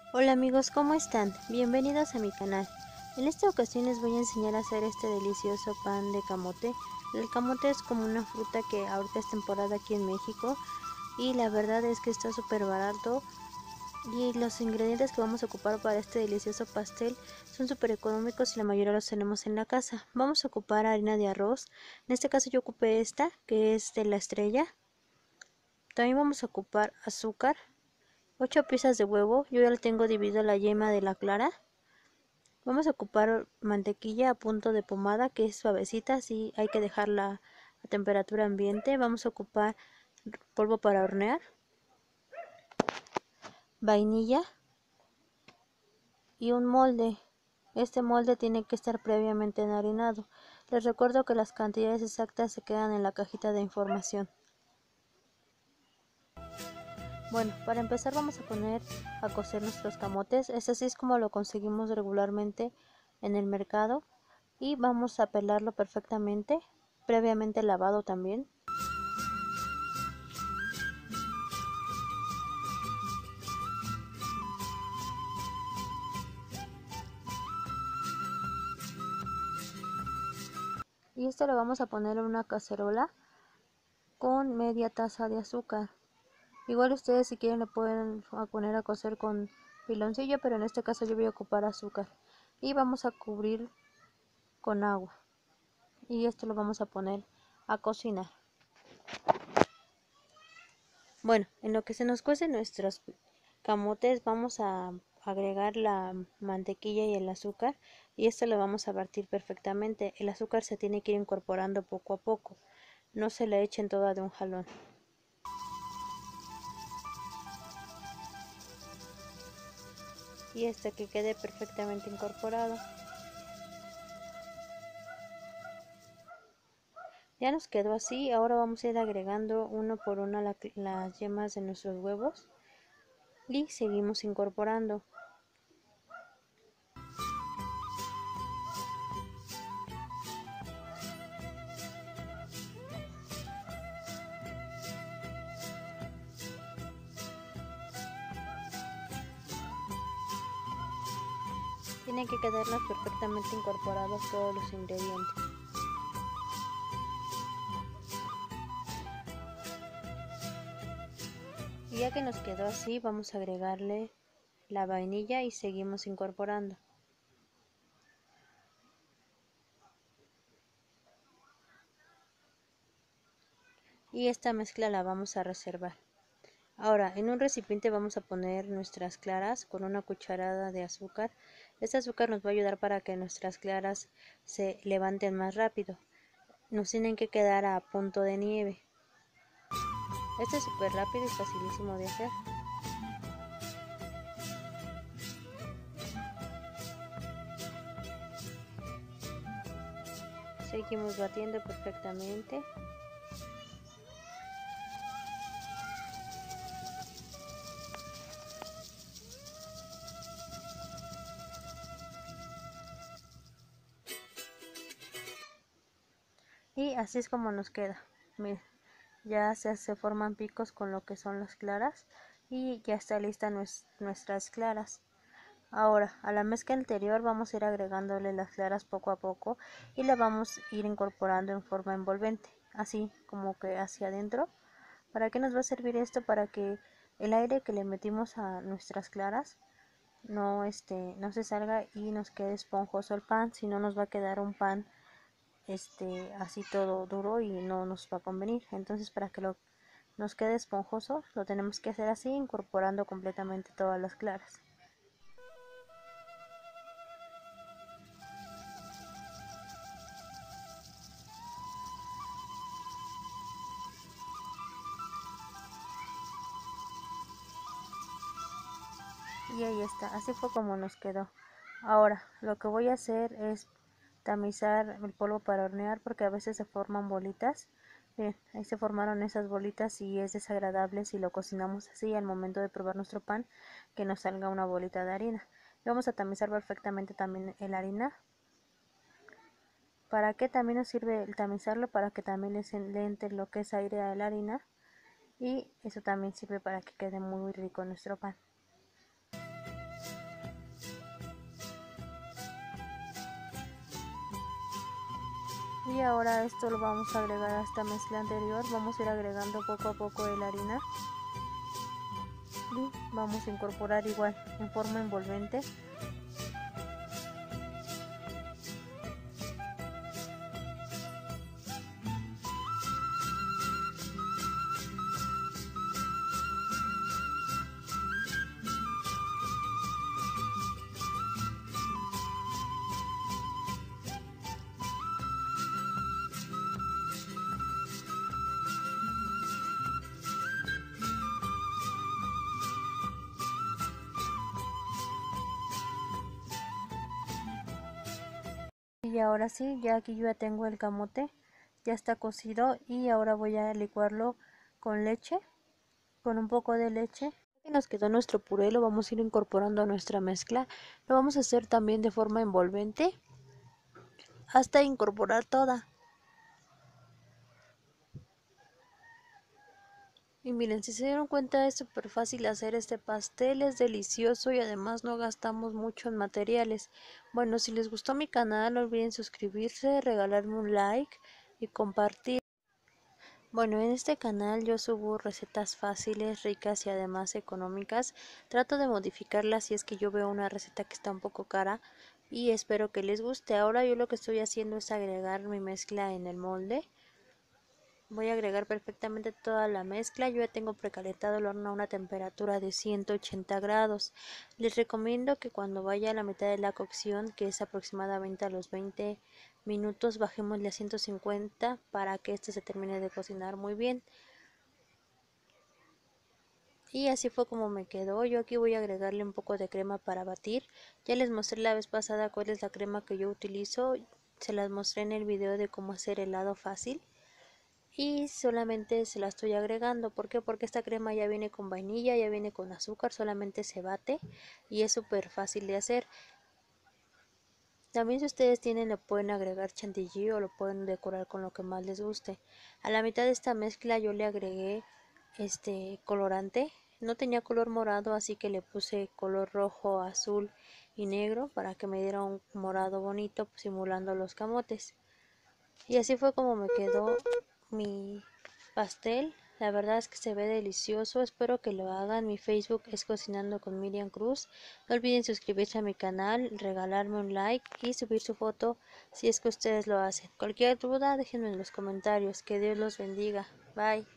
Hola amigos, ¿cómo están? Bienvenidos a mi canal. En esta ocasión les voy a enseñar a hacer este delicioso pan de camote. El camote es como una fruta que ahorita es temporada aquí en México y la verdad es que está súper barato y los ingredientes que vamos a ocupar para este delicioso pastel son súper económicos y la mayoría los tenemos en la casa. Vamos a ocupar harina de arroz, en este caso yo ocupé esta que es de la Estrella. También vamos a ocupar azúcar, 8 piezas de huevo, yo ya le tengo dividido la yema de la clara. Vamos a ocupar mantequilla a punto de pomada que es suavecita, así hay que dejarla a temperatura ambiente. Vamos a ocupar polvo para hornear, vainilla y un molde. Este molde tiene que estar previamente enharinado. Les recuerdo que las cantidades exactas se quedan en la cajita de información. Bueno, para empezar vamos a poner a cocer nuestros camotes. Así es como lo conseguimos regularmente en el mercado. Y vamos a pelarlo perfectamente, previamente lavado también. Y esto lo vamos a poner en una cacerola con media taza de azúcar. Igual ustedes si quieren le pueden poner a cocer con piloncillo, pero en este caso yo voy a ocupar azúcar. Y vamos a cubrir con agua. Y esto lo vamos a poner a cocinar. Bueno, en lo que se nos cuecen nuestros camotes vamos a agregar la mantequilla y el azúcar y esto lo vamos a batir perfectamente. El azúcar se tiene que ir incorporando poco a poco, no se le echen toda de un jalón. Y hasta que quede perfectamente incorporado. Ya nos quedó así, ahora vamos a ir agregando uno por uno las yemas de nuestros huevos y seguimos incorporando. Tienen que quedarnos perfectamente incorporados todos los ingredientes. Y ya que nos quedó así, vamos a agregarle la vainilla y seguimos incorporando. Y esta mezcla la vamos a reservar. Ahora, en un recipiente vamos a poner nuestras claras con una cucharada de azúcar. Este azúcar nos va a ayudar para que nuestras claras se levanten más rápido. Nos tienen que quedar a punto de nieve. Este es súper rápido y facilísimo de hacer. Seguimos batiendo perfectamente. Y así es como nos queda. Miren, ya se forman picos con lo que son las claras y ya está lista nuestras claras. Ahora, a la mezcla anterior vamos a ir agregándole las claras poco a poco y la vamos a ir incorporando en forma envolvente, así como que hacia adentro. ¿Para qué nos va a servir esto? Para que el aire que le metimos a nuestras claras no se salga y nos quede esponjoso el pan, si no nos va a quedar un pan así todo duro y no nos va a convenir. Entonces, para que nos quede esponjoso, lo tenemos que hacer así, incorporando completamente todas las claras. Y ahí está, así fue como nos quedó. Ahora, lo que voy a hacer es tamizar el polvo para hornear porque a veces se forman bolitas. Bien, ahí se formaron esas bolitas y es desagradable si lo cocinamos así al momento de probar nuestro pan que nos salga una bolita de harina. Y vamos a tamizar perfectamente también la harina. ¿Para qué también nos sirve el tamizarlo? Para que también le entre lo que es aire a la harina y eso también sirve para que quede muy rico nuestro pan. Y ahora esto lo vamos a agregar a esta mezcla anterior. Vamos a ir agregando poco a poco la harina y vamos a incorporar igual en forma envolvente. Y ahora sí, ya aquí yo ya tengo el camote, ya está cocido y ahora voy a licuarlo con leche, con un poco de leche. Que nos quedó nuestro puré, lo vamos a ir incorporando a nuestra mezcla. Lo vamos a hacer también de forma envolvente hasta incorporar toda. Y miren, si se dieron cuenta es súper fácil hacer este pastel, es delicioso y además no gastamos mucho en materiales. Bueno, si les gustó mi canal no olviden suscribirse, regalarme un like y compartir. Bueno, en este canal yo subo recetas fáciles, ricas y además económicas. Trato de modificarlas si es que yo veo una receta que está un poco cara y espero que les guste. Ahora yo lo que estoy haciendo es agregar mi mezcla en el molde. Voy a agregar perfectamente toda la mezcla. Yo ya tengo precalentado el horno a una temperatura de 180 grados. Les recomiendo que cuando vaya a la mitad de la cocción, que es aproximadamente a los 20 minutos, bajémosle a 150 para que esto se termine de cocinar muy bien. Y así fue como me quedó. Yo aquí voy a agregarle un poco de crema para batir. Ya les mostré la vez pasada cuál es la crema que yo utilizo. Se las mostré en el video de cómo hacer helado fácil. Y solamente se la estoy agregando. ¿Por qué? Porque esta crema ya viene con vainilla, ya viene con azúcar, solamente se bate y es súper fácil de hacer. También si ustedes tienen le pueden agregar chantilly o lo pueden decorar con lo que más les guste. A la mitad de esta mezcla yo le agregué este colorante. No tenía color morado, así que le puse color rojo, azul y negro para que me diera un morado bonito simulando los camotes. Y así fue como me quedó mi pastel. La verdad es que se ve delicioso. Espero que lo hagan. Mi Facebook es Cocinando con Miriam Cruz. No olviden suscribirse a mi canal, regalarme un like y subir su foto si es que ustedes lo hacen. Cualquier duda déjenme en los comentarios. Que Dios los bendiga. Bye.